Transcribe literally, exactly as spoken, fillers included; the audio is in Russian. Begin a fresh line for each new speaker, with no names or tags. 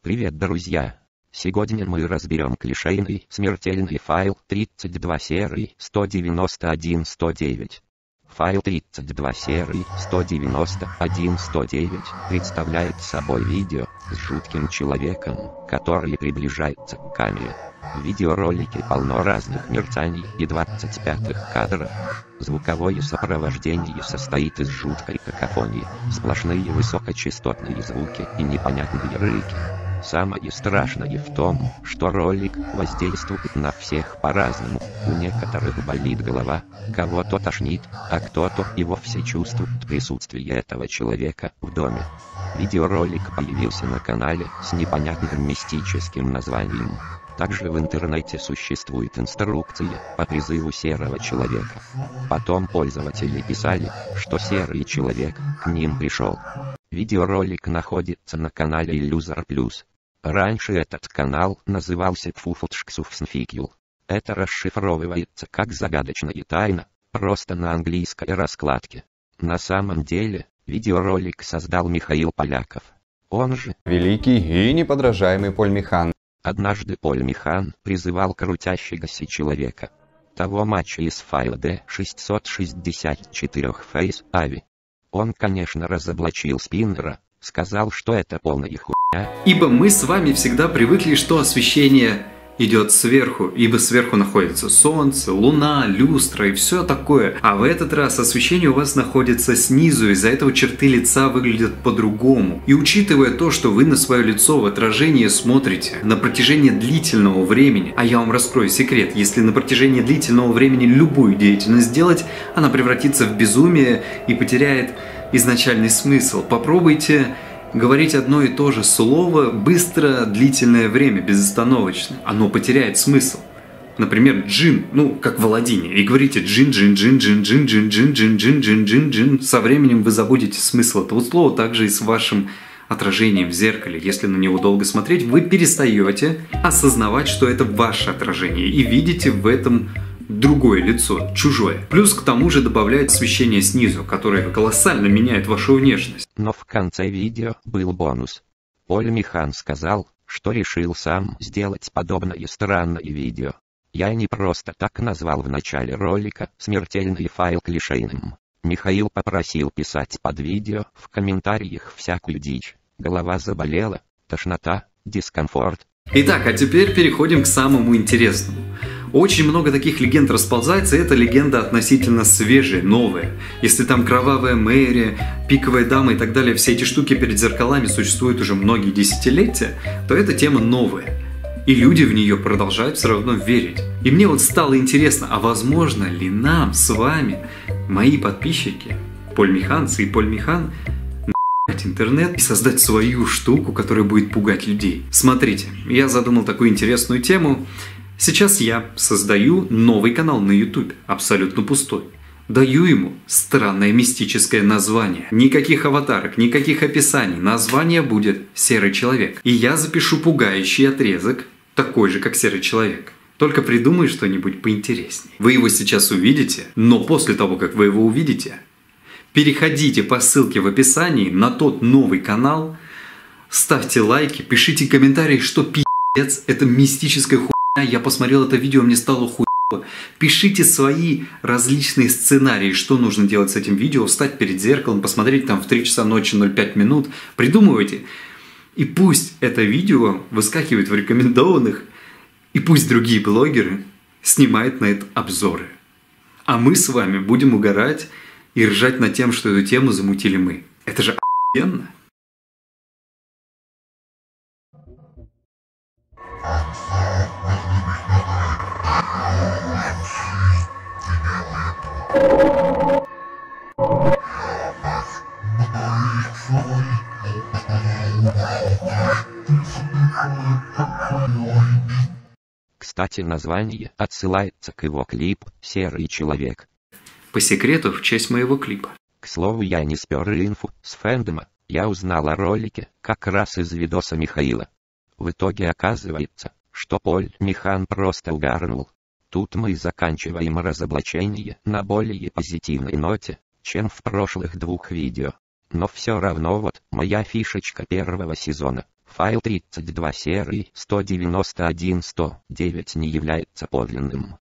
Привет, друзья! Сегодня мы разберем клишейный смертельный файл тридцать два серии сто девяносто один сто девять. Файл тридцать два серии сто девяносто один сто девять представляет собой видео с жутким человеком, который приближается к камере. В видеоролике полно разных мерцаний и двадцать пятых кадров. Звуковое сопровождение состоит из жуткой какофонии, сплошные высокочастотные звуки и непонятные рыки. Самое страшное в том, что ролик воздействует на всех по-разному. У некоторых болит голова, кого-то тошнит, а кто-то и вовсе чувствует присутствие этого человека в доме. Видеоролик появился на канале с непонятным мистическим названием. Также в интернете существует инструкция по призыву серого человека. Потом пользователи писали, что серый человек к ним пришел. Видеоролик находится на канале Illuser Plus. Раньше этот канал назывался Пфуфутшксуфснфикюл. Это расшифровывается как загадочная тайна, просто на английской раскладке. На самом деле, видеоролик создал Михаил Поляков. Он же
великий и неподражаемый Поль Михан.
Однажды Поль Михан призывал крутящегося человека. Того матча из файла ди шестьсот шестьдесят четыре Face Ави. Он, конечно, разоблачил спиннера, сказал, что это полная хуйня.
Ибо мы с вами всегда привыкли, что освещение идет сверху, ибо сверху находится солнце, луна, люстра и все такое. А в этот раз освещение у вас находится снизу, из-за этого черты лица выглядят по-другому. И учитывая то, что вы на свое лицо в отражении смотрите на протяжении длительного времени, а я вам раскрою секрет, если на протяжении длительного времени любую деятельность сделать, она превратится в безумие и потеряет изначальный смысл. Попробуйте говорить одно и то же слово быстро, длительное время, безостановочно. Оно потеряет смысл. Например, джин, ну, как в Аладдине. И говорите джин, джин, джин, джин, джин, джин, джин, джин, джин, джин, джин, джин. Со временем вы забудете смысл этого слова, также и с вашим отражением в зеркале. Если на него долго смотреть, вы перестаете осознавать, что это ваше отражение. И видите в этом другое лицо, чужое. Плюс к тому же добавляет освещение снизу, которое колоссально меняет вашу внешность.
Но в конце видео был бонус. Поль Михан сказал, что решил сам сделать подобное странное видео. Я не просто так назвал в начале ролика смертельный файл клишейным. Михаил попросил писать под видео в комментариях всякую дичь. Голова заболела, тошнота, дискомфорт.
Итак, а теперь переходим к самому интересному. Очень много таких легенд расползается, и эта легенда относительно свежая, новая. Если там кровавая Мэри, пиковая дама и так далее, все эти штуки перед зеркалами существуют уже многие десятилетия, то эта тема новая. И люди в нее продолжают все равно верить. И мне вот стало интересно, а возможно ли нам с вами, мои подписчики, Поль Миханцы и Поль Михан, на***ть интернет и создать свою штуку, которая будет пугать людей? Смотрите, я задумал такую интересную тему. Сейчас я создаю новый канал на YouTube, абсолютно пустой. Даю ему странное мистическое название. Никаких аватарок, никаких описаний. Название будет «Серый человек». И я запишу пугающий отрезок, такой же, как «Серый человек». Только придумай что-нибудь поинтереснее. Вы его сейчас увидите, но после того, как вы его увидите, переходите по ссылке в описании на тот новый канал, ставьте лайки, пишите комментарии, что пи***ц, это мистическая хуйня. Я посмотрел это видео, мне стало хуево. Пишите свои различные сценарии, что нужно делать с этим видео, встать перед зеркалом, посмотреть там в три часа ночи ноль пять минут. Придумывайте. И пусть это видео выскакивает в рекомендованных, и пусть другие блогеры снимают на это обзоры. А мы с вами будем угорать и ржать над тем, что эту тему замутили мы. Это же охуенно.
Кстати, название отсылается к его клипу «Серый человек».
По секрету, в честь моего клипа.
К слову, я не спер инфу с фэндома, я узнал о ролике как раз из видоса Михаила. В итоге оказывается, что Поль Михан просто угарнул. Тут мы заканчиваем разоблачение на более позитивной ноте, чем в прошлых двух видео. Но все равно вот, моя фишечка первого сезона. Файл тридцать два серии сто девяносто один сто девять не является подлинным.